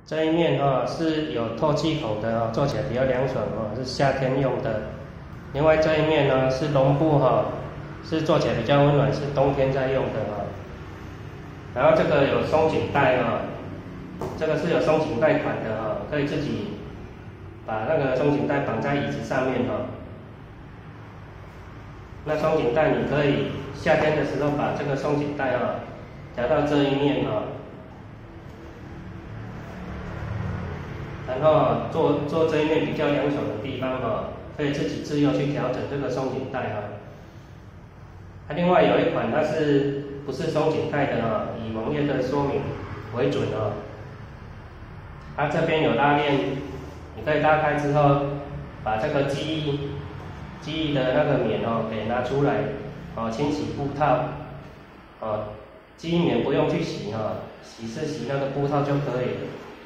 这一面是有透气孔的做起来比较凉爽是夏天用的。另外这一面呢是绒布是做起来比较温暖，是冬天在用的然后这个有松紧带这个是有松紧带款的可以自己把那个松紧带绑在椅子上面那松紧带你可以夏天的时候把这个松紧带调到这一面然后做这一面比较凉爽的地方可以自己自由去调整这个松紧带另外有一款它是不是松紧带的以网页的说明为准它这边有拉链，你可以拉开之后，把这个记忆的那个棉给拿出来清洗布套记忆棉不用去洗洗是洗那个布套就可以了。